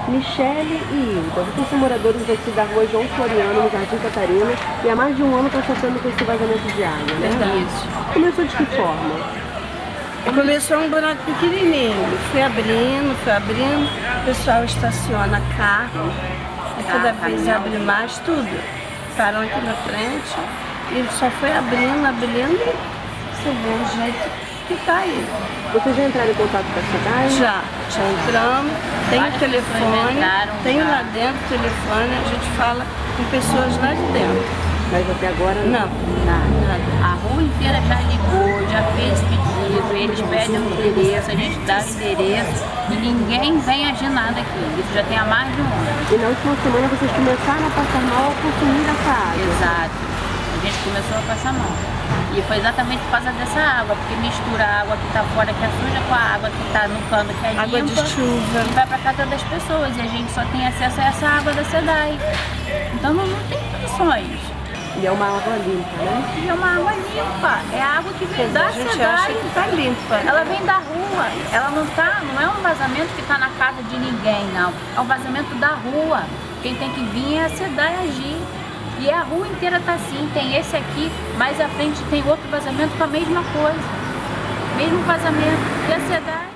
Michele e Hilda, vocês são moradores aqui da rua João Floriano, no Jardim Catarina, e há mais de um ano estão sofrendo com esse vazamento de água, né? Verdade. Começou de que forma? Começou um buraco pequenininho, fui abrindo, o pessoal estaciona carro, e toda vez abre mais tudo. Param aqui na frente, e só foi abrindo, você vê o jeito que tá aí. Vocês já entraram em contato com a cidade? Já entramos, tem o telefone, tem lá dentro o telefone, a gente fala com pessoas lá de dentro. Mas até agora Não, nada. A rua inteira já ligou, já fez pedido, eles pedem o endereço, a gente dá o endereço e ninguém vem agir nada aqui. Isso já tem há mais de um ano. E na última semana vocês começaram a passar mal ao consumir essa água. Exato. A gente começou a passar mal. E foi exatamente por causa dessa água, porque mistura a água que está fora, que é suja, com a água que está no cano, que é limpa. Água de chuva. E vai para casa das pessoas. E a gente só tem acesso a essa água da SEDAI. Então não tem condições. E é uma água limpa, né? E é uma água limpa. É a água que vem da A gente SEDAI. acha que tá limpa. Ela vem da rua. Ela não é um vazamento que está na casa de ninguém, não. É um vazamento da rua. Quem tem que vir é a SEDAI agir. E a rua inteira tá assim, tem esse aqui, mais à frente tem outro vazamento com a mesma coisa. Mesmo vazamento. E a SEDAI...